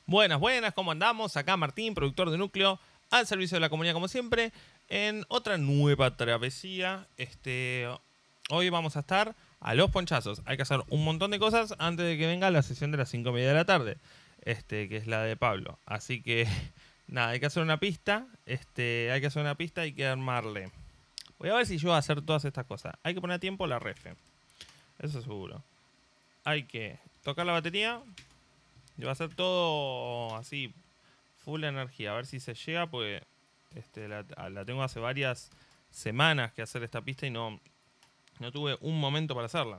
Buenas, buenas, ¿cómo andamos? Acá Martín, productor de Núcleo, al servicio de la comunidad como siempre, en otra nueva travesía. Hoy vamos a estar a los ponchazos. Hay que hacer un montón de cosas antes de que venga la sesión de las 5:30 de la tarde, que es la de Pablo. Así que, nada, hay que hacer una pista, hay que armarle. Voy a ver si yo voy a hacer todas estas cosas. Hay que poner a tiempo la refe, eso seguro. Hay que tocar la batería. Y va a ser todo así, full energía. A ver si se llega, pues la tengo hace varias semanas que hacer esta pista y no tuve un momento para hacerla.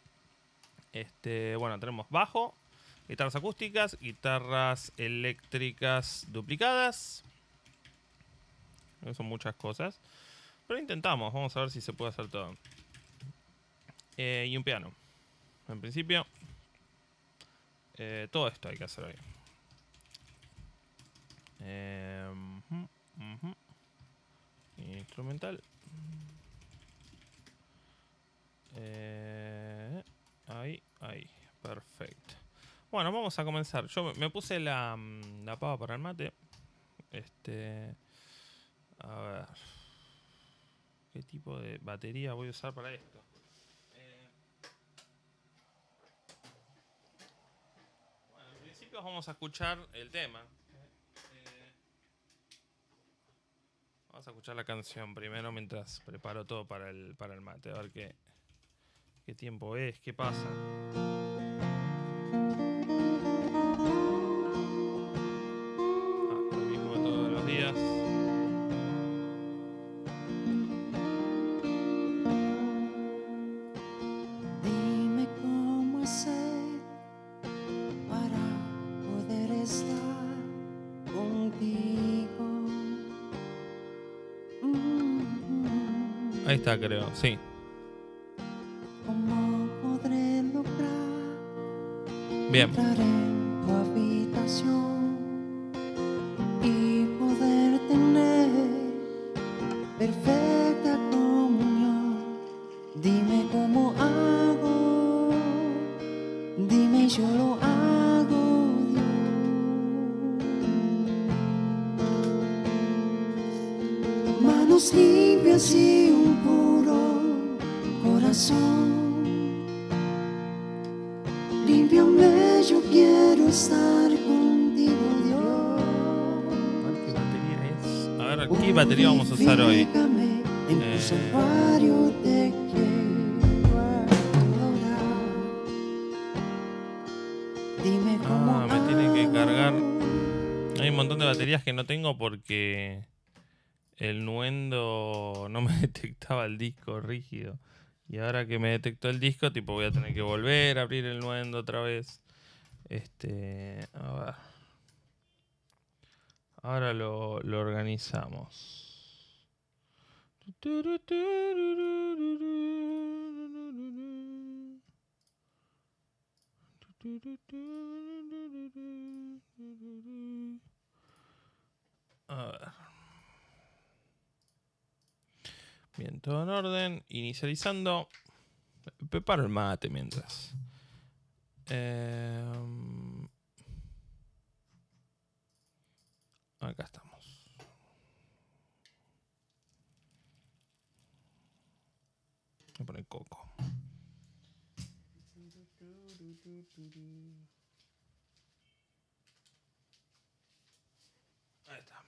Bueno, tenemos bajo, guitarras acústicas, guitarras eléctricas duplicadas. Son muchas cosas. Pero intentamos, vamos a ver si se puede hacer todo. Y un piano. En principio, todo esto hay que hacer hoy. Instrumental. Ahí. Perfecto. Bueno, vamos a comenzar. Yo me puse la pava para el mate. A ver. ¿Qué tipo de batería voy a usar para esto? Bueno, en principio vamos a escuchar el tema. Vamos a escuchar la canción primero mientras preparo todo para el mate. A ver qué tiempo es, qué pasa. Lo mismo de todos los días. Dime cómo hacer para poder estar contigo. Ahí está, creo, sí. ¿Cómo podré lograr Bien. entrar en tu habitación y poder tener perfecta comunión? Dime cómo hago, dime y yo lo hago, Dios. Manos limpias y un puro corazón. Límpiame, yo quiero estar contigo, Dios. A ver qué batería vamos a usar hoy. En tu santuario te quiero adorar. Dime cómo me tiene que cargar. Hay un montón de baterías que no tengo porque el Nuendo no me detectaba el disco rígido. Y ahora que me detectó el disco, tipo voy a tener que volver a abrir el Nuendo otra vez. A ver. Ahora lo organizamos. A ver. Bien, todo en orden. Inicializando. Preparo el mate mientras. Acá estamos. Voy a poner coco. Ahí está.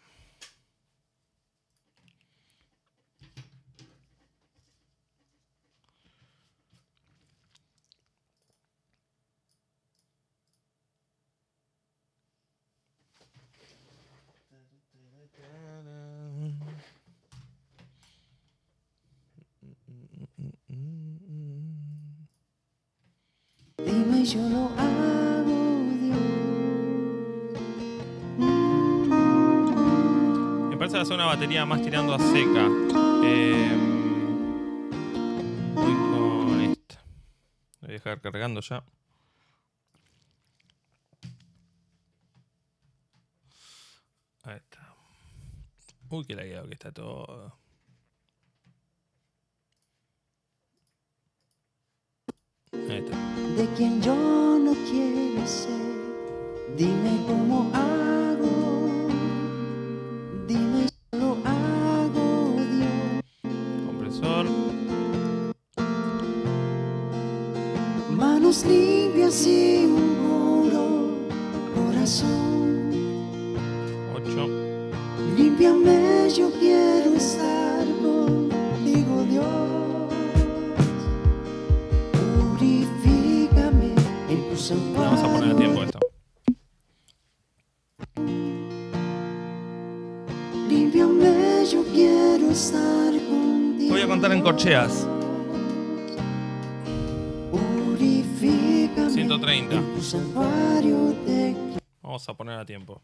dime y yo lo hago, Dios. Me parece que va a ser una batería más tirando a seca. Voy con esta. Voy a dejar cargando ya. Ahí está. Uy, qué lagueado que está todo. Ahí está. De quien yo no quiero ser, Dime cómo hago, dime yo lo hago, Dios. Compresor. Manos limpias y un puro corazón. 8. Límpiame, yo quiero estar contigo, Dios. Purifícame en tu santuario. Vamos a poner a tiempo esto. Límpiame, yo quiero estar contigo. Voy a contar en corcheas. Purifícame 130. en tu santuario te quiero. Vamos a poner a tiempo.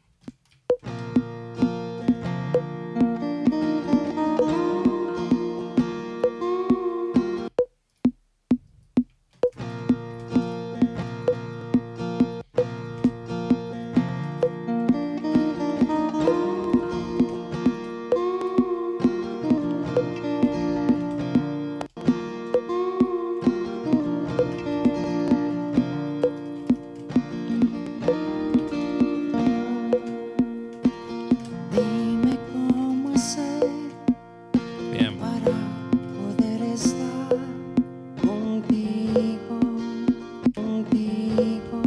Dime cómo hacer Bien. para poder estar contigo, contigo.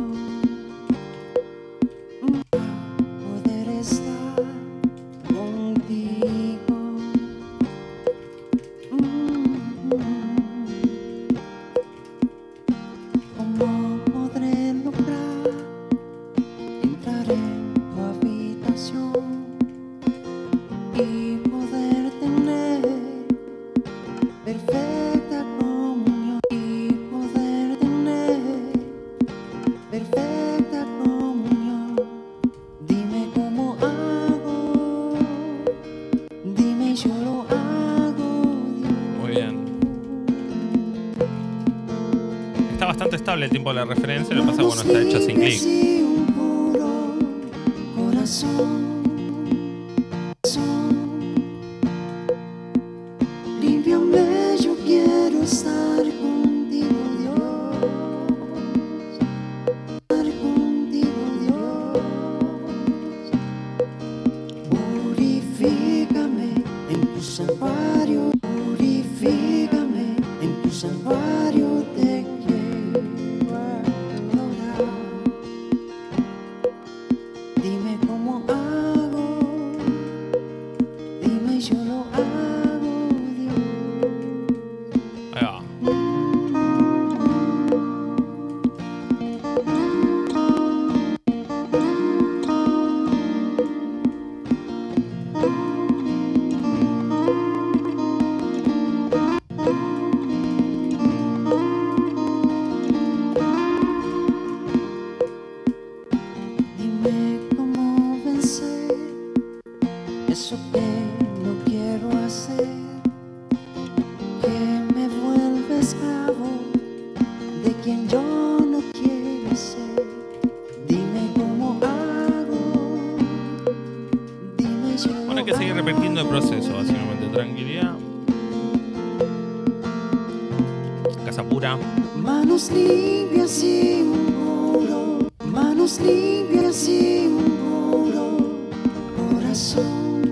Para poder estar contigo. ¿Cómo podré lograr entrar en tu habitación y poder tener perfecta comunión? Y poder tener perfecta comunión. Dime cómo hago, dime yo lo hago, Dios. Muy bien. Está bastante estable el tiempo de la referencia. Lo que pasa es que bueno, está hecha sin clic. Y un puro corazón. Límpiame, yo quiero estar contigo, Dios. Estar contigo, Dios. Purifícame en tu santuario. Purifícame en tu santuario te quiero adorar. Dime cómo hago, dime yo lo hago, Dios. Ahí va. Dime cómo vencer eso que no quiero hacer, que me vuelve esclavo de quien yo no quiero ser. Dime cómo hago, dime yo. Bueno, hay que seguir repitiendo el proceso, básicamente. Tranquilidad. Casa pura. Manos limpias y un puro, manos limpias y un puro corazón.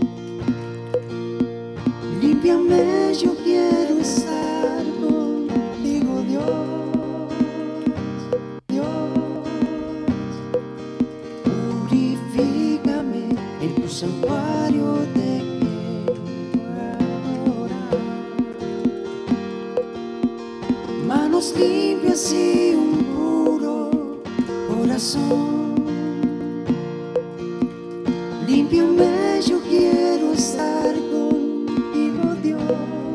Límpiame, yo quiero estar contigo, Dios. Dios, purifícame en tu santuario te quiero adorar. Manos limpias y un puro corazón. Límpiame, yo quiero estar contigo, Dios.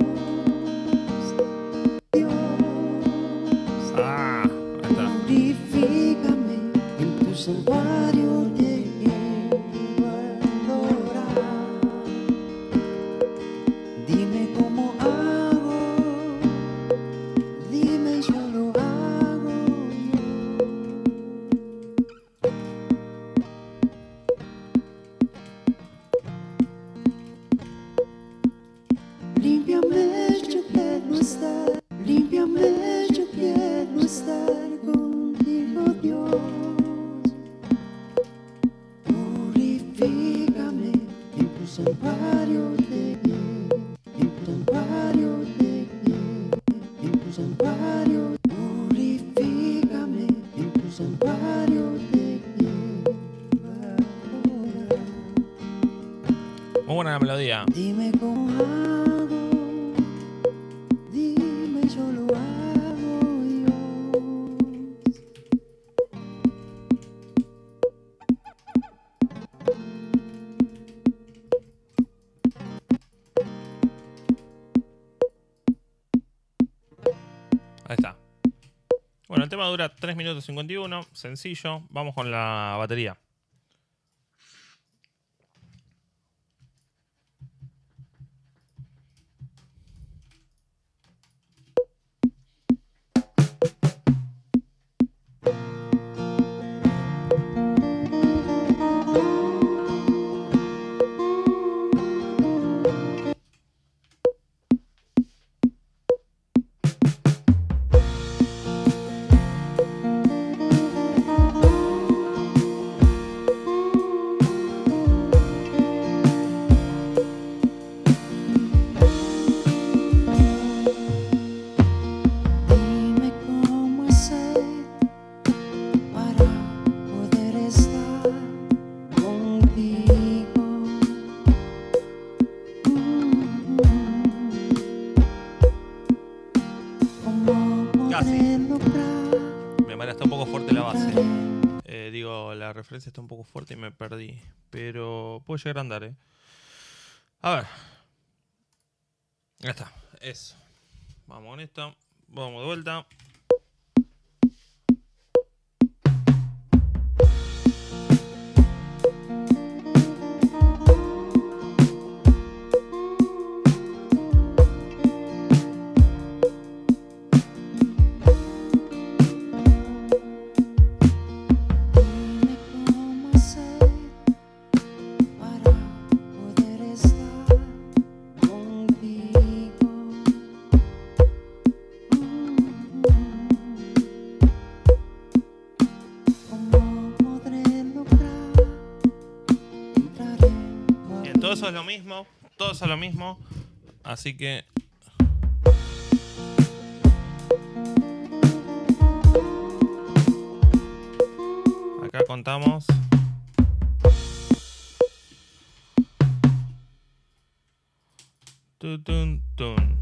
Dios, Ah, ahí está. purifícame en tu santuario te quiero adorar. Dime cómo hago, dime yo lo hago. santuario, purifícame en tu santuario te quiero adorar. Muy buena la melodía. Dime cómo hago, dime yo lo hago, Dios. Ahí está. Bueno, el tema dura 3 minutos 51. Sencillo. Vamos con la batería. Dime cómo hacer para poder estar contigo. ¿Cómo Casi. podré lograr? Me mala, está un poco fuerte la base. Digo, la referencia está un poco fuerte y me perdí. Pero puedo llegar a andar, ¿eh? A ver. Ya está. Eso. Vamos con esto. Vamos de vuelta. Dime cómo hacer para poder estar contigo. ¿Cómo podré lograr entrar en tu Bien, todo eso es lo mismo. Todo eso es lo mismo. Así que. Acá contamos. Tun, tun.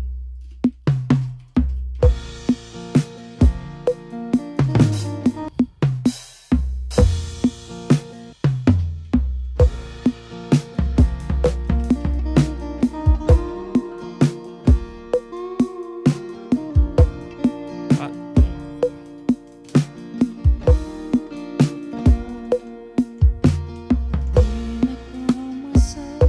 Ah, Dime cómo hacer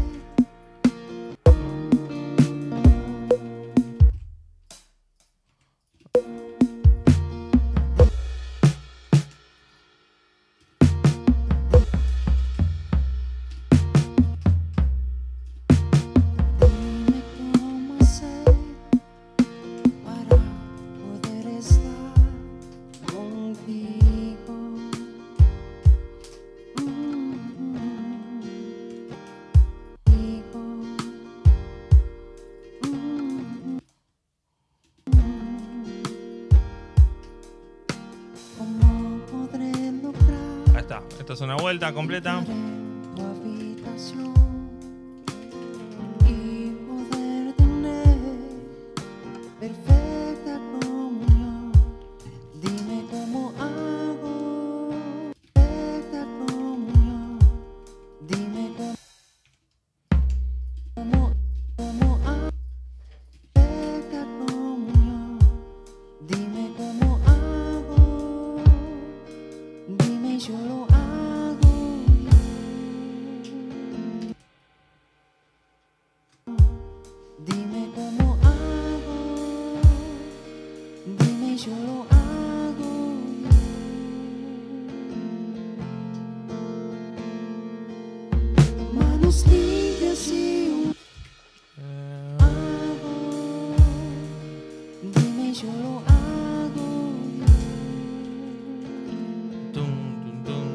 Dime cómo hacer para poder estar contigo. ¿Cómo podré lograr ahí está. Esto es una vuelta completa. en tu habitación y poder tener perfecta comunión? Dime cómo hago perfecta comunión. Dime cómo hago perfecta comunión. Dime cómo hago, dime y yo lo hago. Dime cómo hago, dime y yo lo hago. Manos limpias y un hago, dime y yo lo hago. Tum, tum, tum,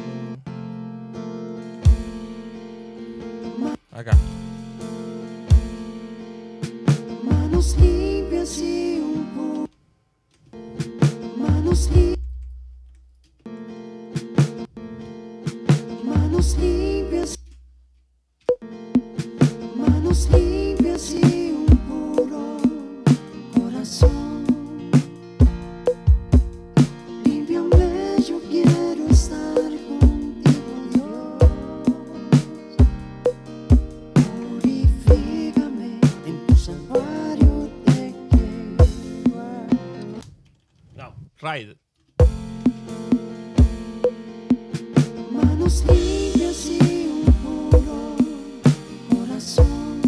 tum. Acá. Manos limpias y un Manos limpias, manos limpias y un puro corazón. Límpiame, yo quiero estar contigo, Dios. Purifícame, en tu santuario te quiero. No, Ride. Manos limpias y un puro corazón.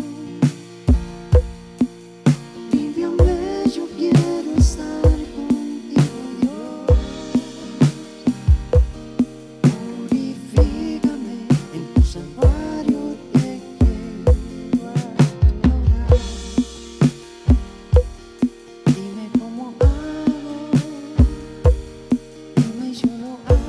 Límpiame, yo quiero estar contigo, Dios. Purifícame, en tu santuario te quiero adorar. Dime cómo hago, dime y yo lo hago.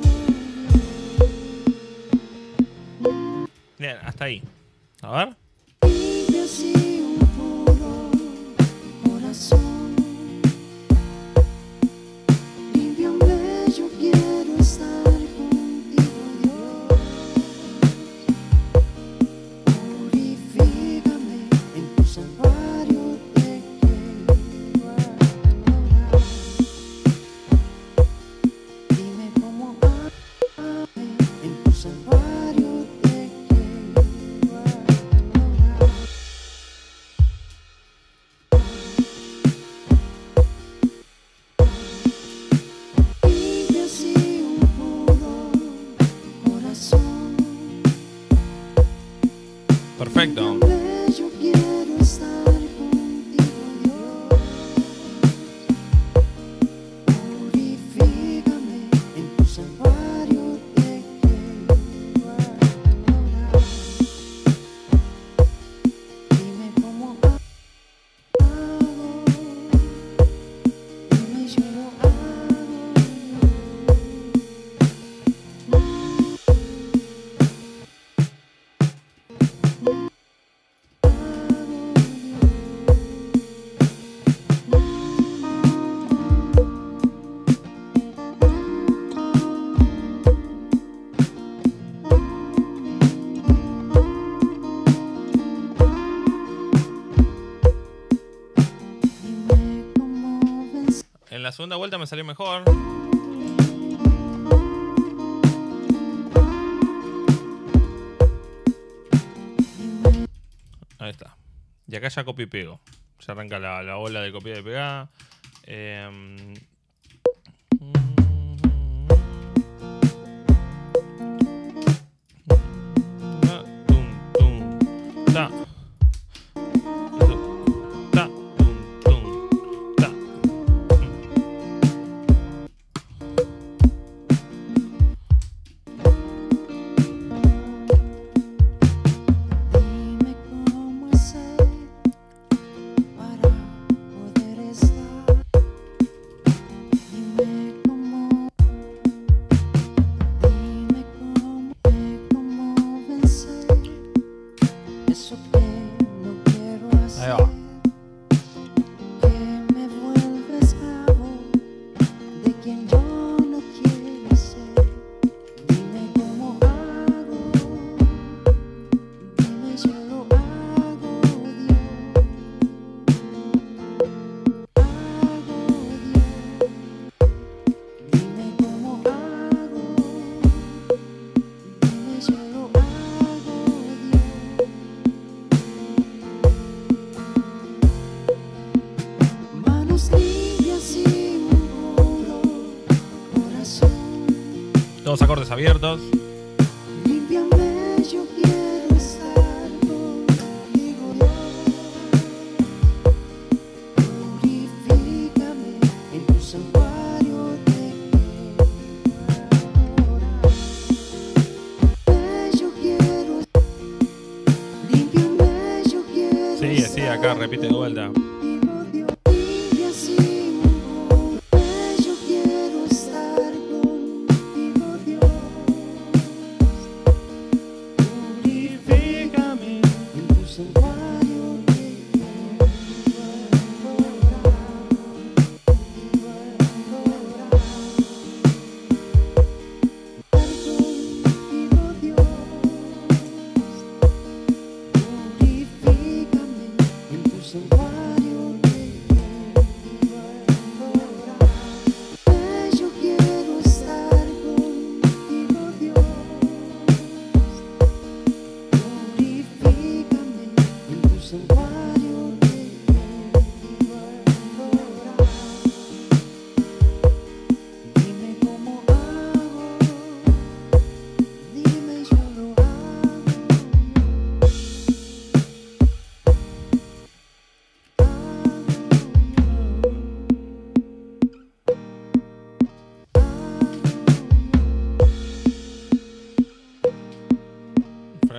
Bien, hasta ahí. A ver. Limpias y un puro corazón. Límpiame, yo quiero estar contigo, Dios. Purifícame, en tu santuario te quiero adorar. Dime cómo amame, en tu santuario te quiero adorar. Limpias y un puro corazón. Perfecto. Límpiame, yo quiero estar contigo, Dios. Purifícame, en tu santuario te quiero adorar. Dime cómo hago, dime y yo lo hago. Dime cómo vencer. En la segunda vuelta me salió mejor. Ahí está. Y acá ya copio y pego. Ya arranca la ola de copiar y pegar. Tum, tum, ta. Ta, tum, ta. Dime cómo hacer para poder estar. Dime cómo vencer eso que no quiero Ahí hacer. va. Que me vuelve esclavo de quien yo no quiero ser. Dime cómo hago, dime yo lo hago, Dios. Hago, Dios. Dime cómo hago, dime yo lo hago, Dios. Manos limpias y un puro corazón. Todos acordes abiertos. Límpiame, yo quiero estar contigo, Dios. Purifícame, en tu santuario te quiero adorar. Yo quiero, límpiame, yo quiero Sí, sí, acá repite de vuelta. contigo, Dios. Limpias y un puro, yo quiero estar contigo, Dios. Purifícame, en tu santuario te quiero adorar.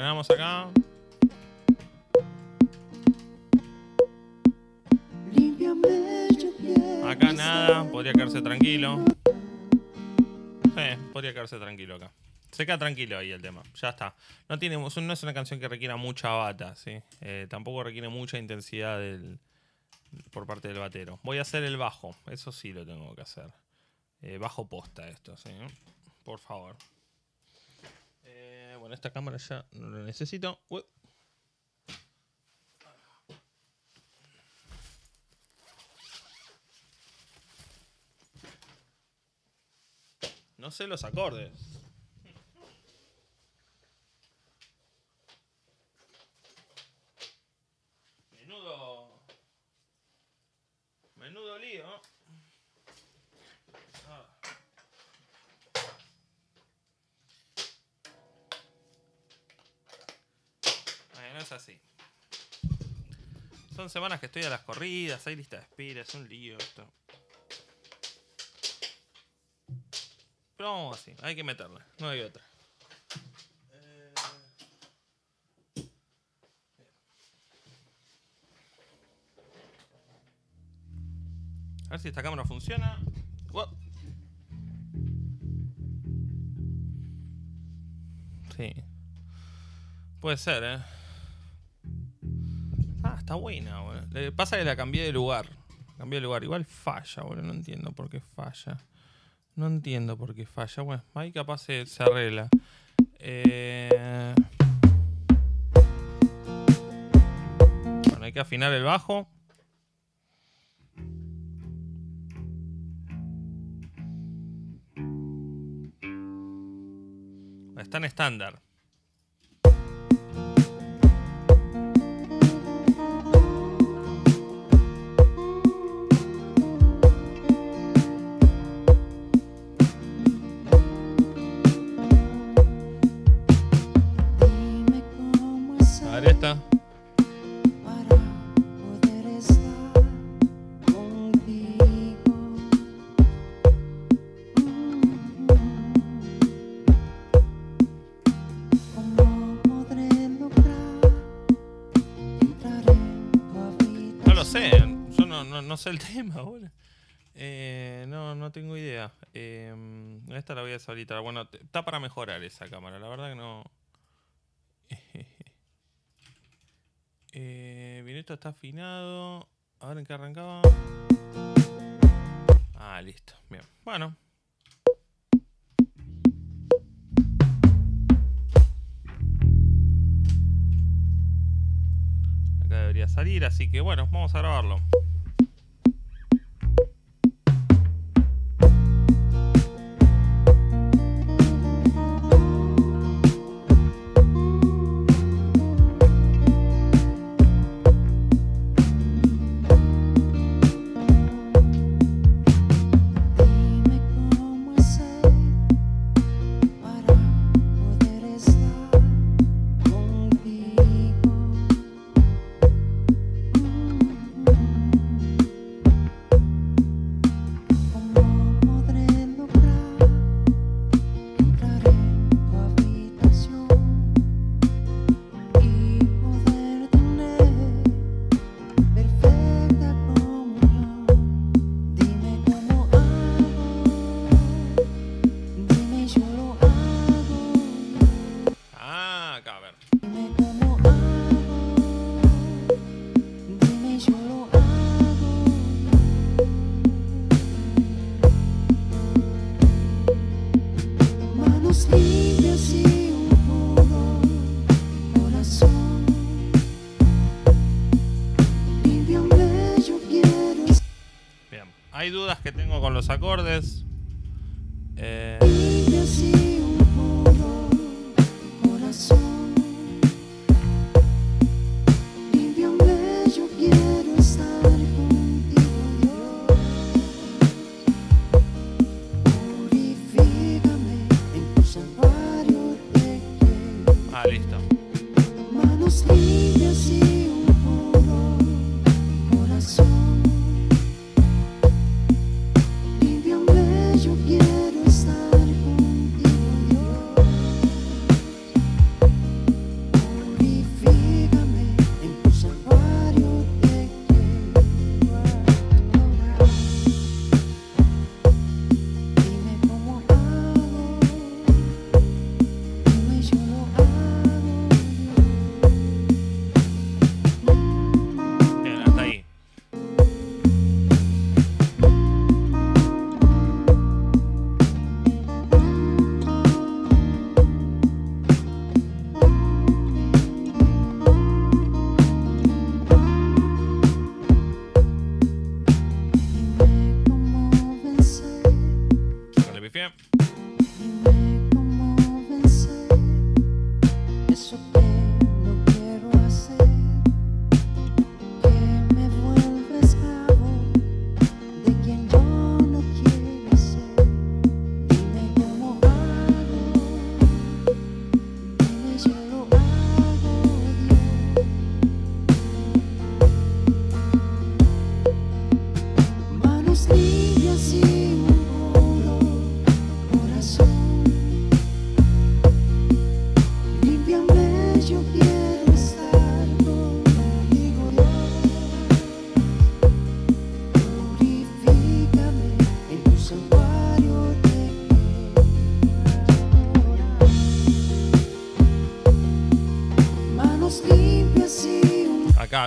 Frenamos acá. Límpiame, yo quiero Acá nada, podría quedarse tranquilo. Podría quedarse tranquilo acá. Se queda tranquilo ahí el tema, ya está. No es una canción que requiera mucha bata, ¿sí? Tampoco requiere mucha intensidad por parte del batero. Voy a hacer el bajo, eso sí lo tengo que hacer. Bajo posta esto, ¿sí? Por favor. Bueno, esta cámara ya no la necesito. Uy. No sé los acordes. Menudo lío. No es así. Son semanas que estoy a las corridas, hay lista de espera, es un lío esto. Pero vamos así, hay que meterla, no hay otra. A ver si esta cámara funciona. ¡Wow! Sí. Puede ser, ¿eh? Ah, está buena, boludo. Le pasa que la cambié de lugar. Igual falla, boludo. No entiendo por qué falla. Bueno, ahí capaz se arregla. Bueno, hay que afinar el bajo. Está en estándar. Dime cómo es A ver esta. para poder estar contigo. ¿Cómo podré lograr entrar en tu habitación? No lo sé. Yo no sé el tema, boludo. No tengo idea. Esta la voy a deshabilitar. Bueno, está para mejorar esa cámara. La verdad que no. Bien, esto está afinado. A ver en qué arrancaba. Ah, listo. Bien. Bueno. Acá debería salir, así que bueno, vamos a grabarlo. Dime cómo hacer para poder estar contigo. ¿Cómo podré lograr entrar en tu habitación y poder tener perfecta comunión? Dime cómo hago, dime y yo lo hago. Ah, acá, a ver. Dime cómo hago, dime y yo lo hago. Manos limpias y un puro corazón. Límpiame, yo quiero Bien. Hay dudas que tengo con los acordes. limpias y un puro corazón. Límpiame, yo quiero estar contigo, Dios. Purifícame en tu santuario te quiero. Ah, listo. Manos limpias y un puro corazón. Límpiame, yo quiero estar contigo,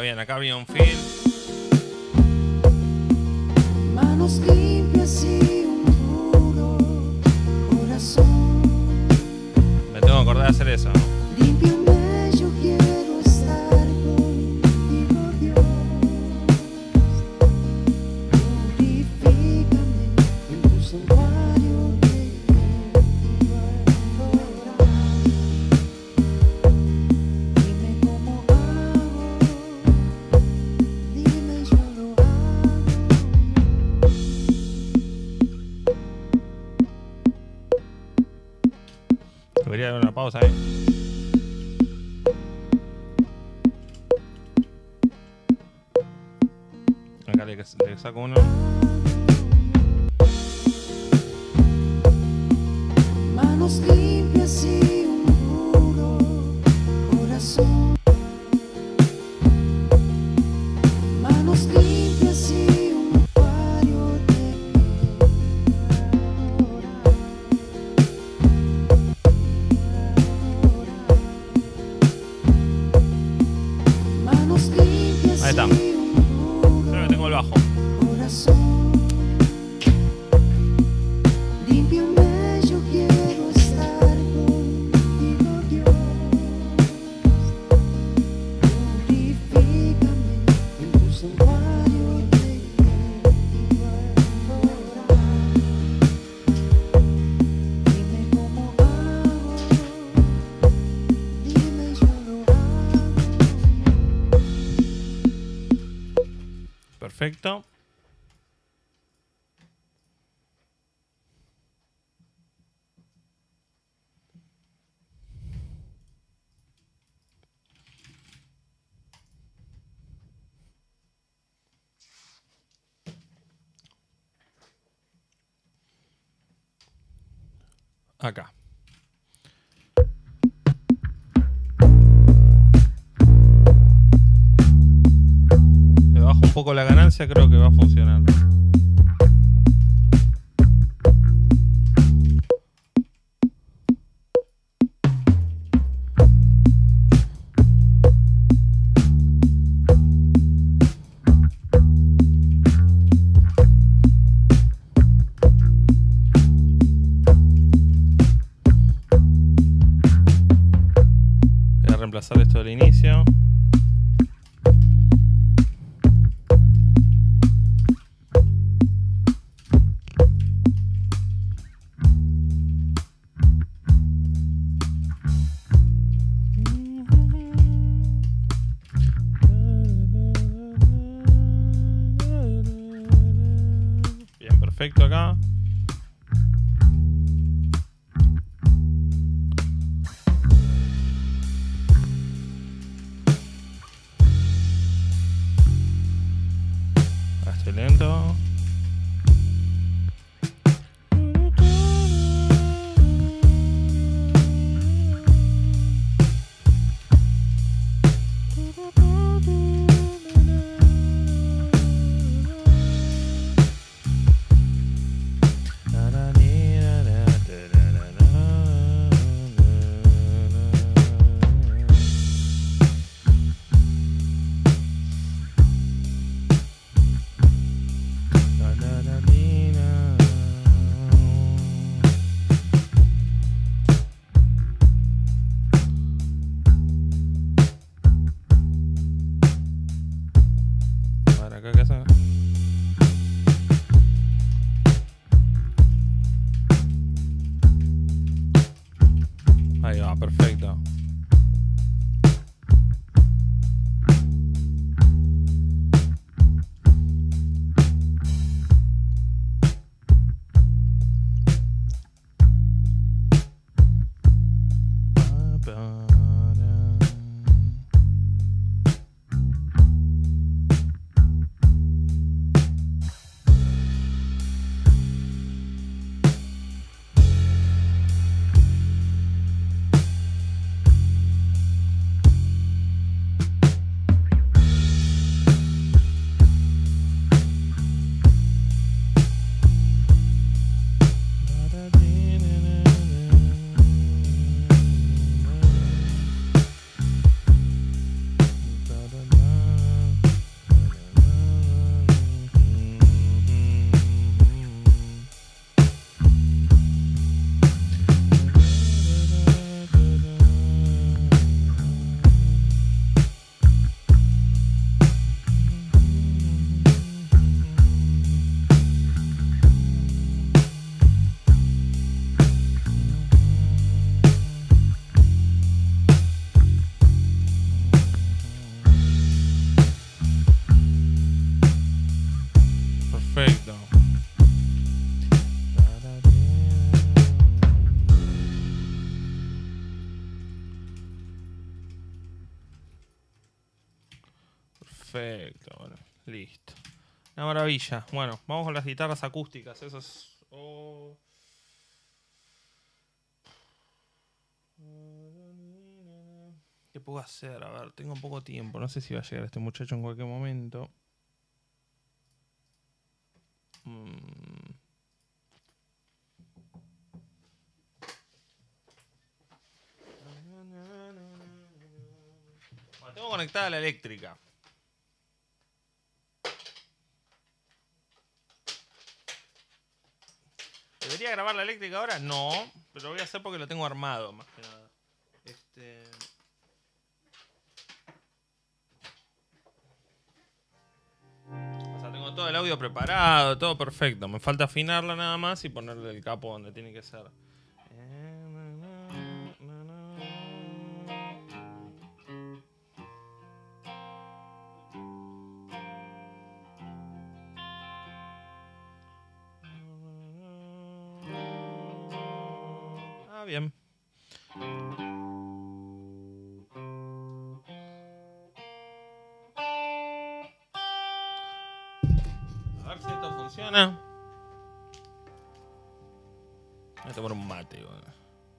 bien, acá había un feel. Manos limpias y un puro corazón. Me tengo que acordar de hacer eso, ¿no? Límpiame, yo quiero estar contigo, Dios. Purifícame en tu santuario de adorar. Dime cómo hago, dime yo lo hago. Debería haber una pausa ahí. Acá le saco uno. Manos limpias y un puro corazón. Manos limpias y un acuario de manos limpias Ahí está. y un Creo que tengo el bajo. corazón. Límpiame, yo quiero estar contigo, Dios. Purifícame en tu santuario de adorar. Dime cómo hago, dime yo lo hago. Perfecto. Acá. Le bajo un poco la ganancia, creo que va funcionando. Voy a reemplazar esto del inicio. Bien, perfecto acá. Ahora estoy lento. Para acá, ¿qué hacen? Ahí va, perfecto. Perfecto, bueno, listo. Una maravilla. Bueno, vamos con las guitarras acústicas. Eso es... oh. ¿Qué puedo hacer? A ver, tengo poco tiempo. No sé si va a llegar este muchacho en cualquier momento. Bueno, tengo conectada la eléctrica. ¿Debería grabar la eléctrica ahora? No, pero lo voy a hacer porque lo tengo armado, más que nada. O sea, tengo todo el audio preparado, todo perfecto. Me falta afinarla nada más y ponerle el capo donde tiene que ser. Ah, bien. A ver si esto funciona. Voy a tomar un mate, bueno.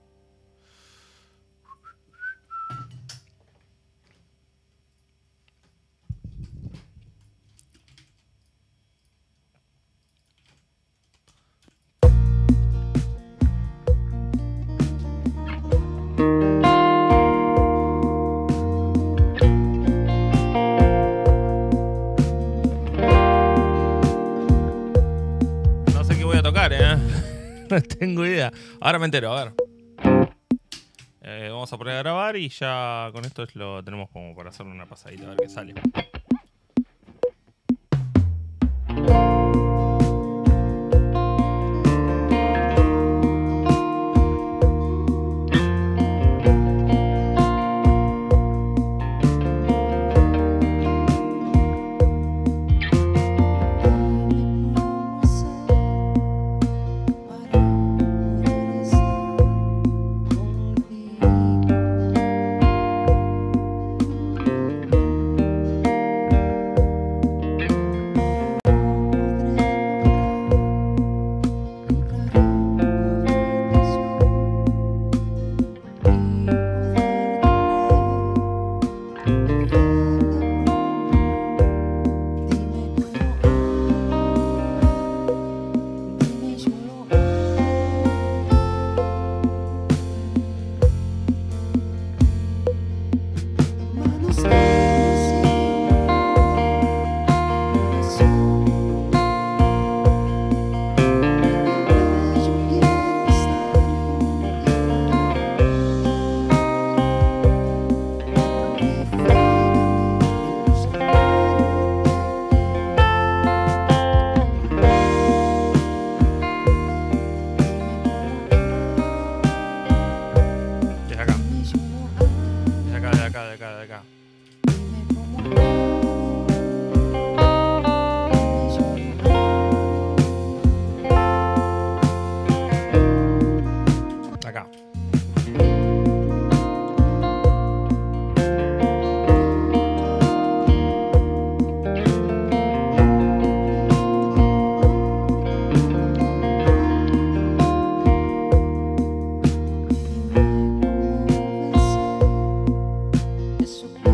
No sé qué voy a tocar, No tengo idea. Ahora me entero, a ver. Vamos a poner a grabar y ya con esto lo tenemos como para hacerle una pasadita a ver qué sale. De acá. Acá. Eso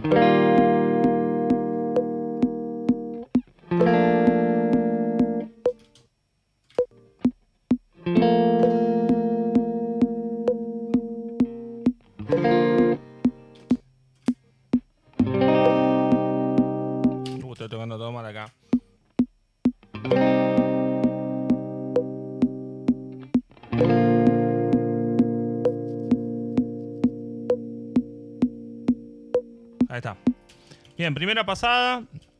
Estoy tocando todo mal acá. Ahí está. Bien, primera pasada.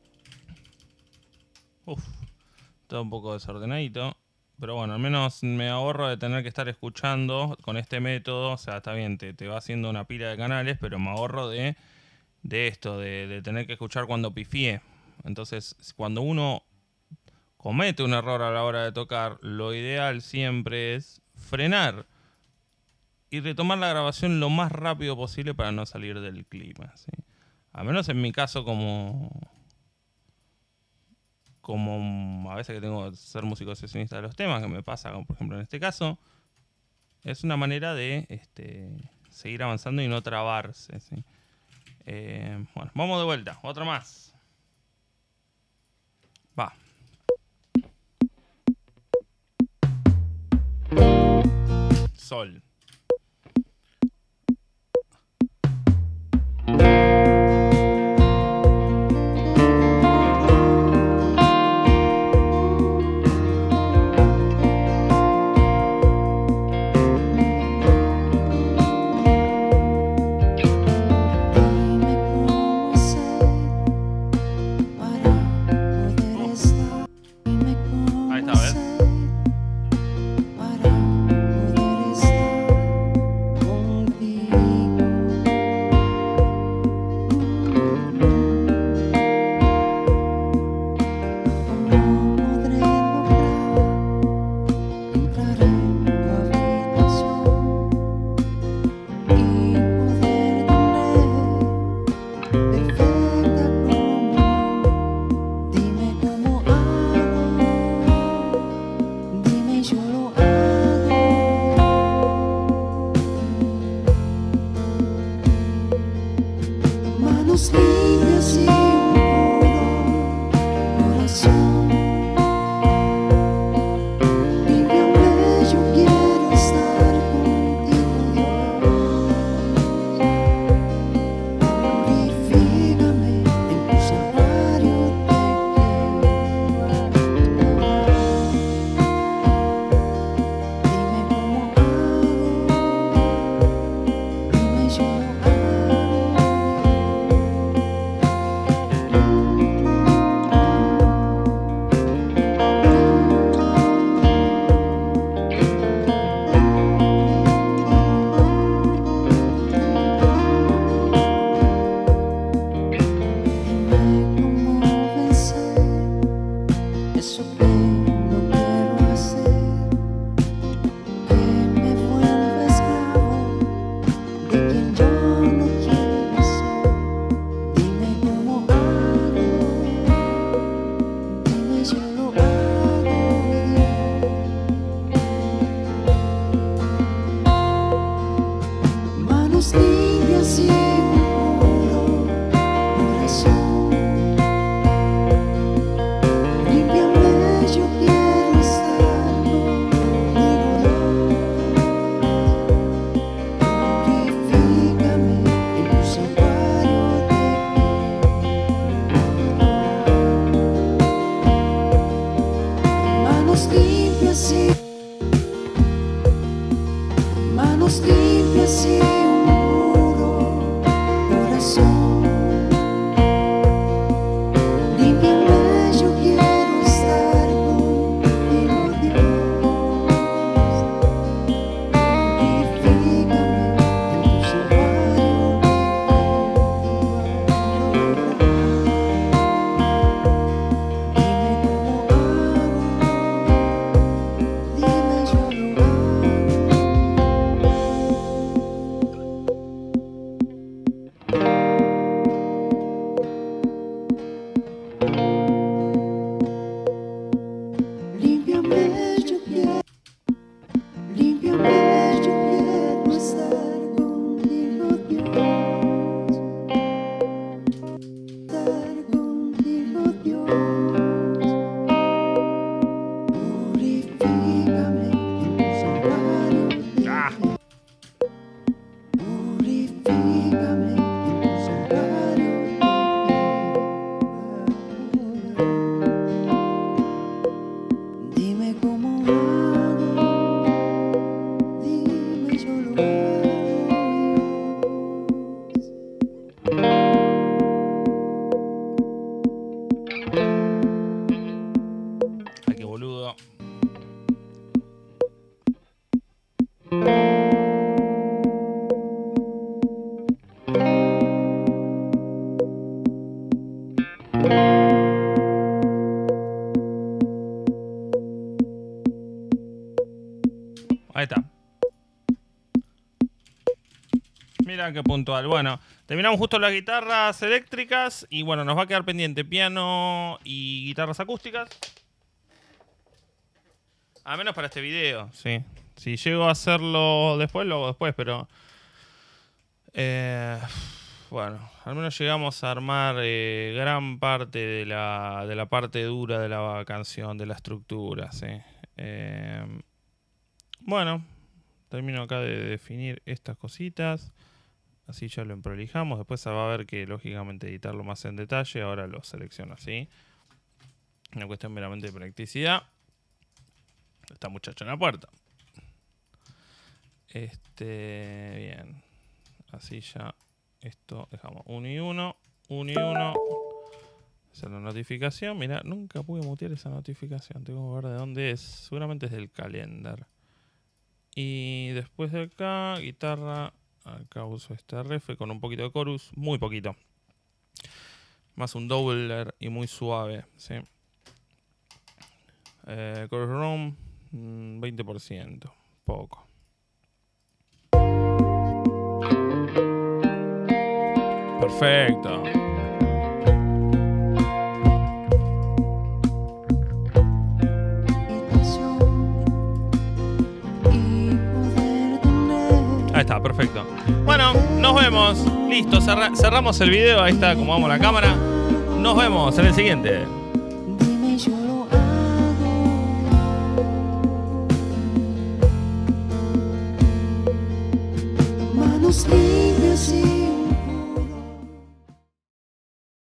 Uf, todo un poco desordenadito. Pero bueno, al menos me ahorro de tener que estar escuchando con este método. O sea, está bien, te va haciendo una pila de canales, pero me ahorro de esto, de tener que escuchar cuando pifié. Entonces, cuando uno comete un error a la hora de tocar, lo ideal siempre es frenar y retomar la grabación lo más rápido posible para no salir del clima, ¿sí? Al menos en mi caso, como a veces que tengo que ser músico sesionista de los temas, que me pasa, como por ejemplo en este caso, es una manera de seguir avanzando y no trabarse, ¿sí? Bueno, vamos de vuelta, otra más. Va. Sol. Ahí está, ¿ves? Manos limpias y un puro corazón. Límpiame, yo quiero estar contigo. Purifícame, en tu sagrario te quiero. Dime cómo hago, dime yo lo hago. Mirá qué puntual. Bueno, terminamos justo las guitarras eléctricas y bueno, nos va a quedar pendiente piano y guitarras acústicas. A menos para este video, sí. Si llego a hacerlo después, lo hago después, pero... bueno, al menos llegamos a armar gran parte de la parte dura de la canción, de la estructura, sí. Bueno, termino acá de definir estas cositas. Así ya lo emprolijamos. Después se va a ver que lógicamente editarlo más en detalle. Ahora lo selecciono así. Una cuestión meramente de practicidad. Está muchacho en la puerta. Bien. Así ya. Esto dejamos 1 y 1. 1 y 1. Esa es la notificación. Mirá, nunca pude mutear esa notificación. Tengo que ver de dónde es. Seguramente es del calendar. Y después de acá, guitarra. Acá uso este ref con un poquito de chorus. Muy poquito. Más un doubler y muy suave. ¿Sí? Chorus room. 20%. Poco. Perfecto. Ahí está, perfecto. Bueno, nos vemos. Listo, cerramos el video. Ahí está, acomodamos la cámara. Nos vemos en el siguiente.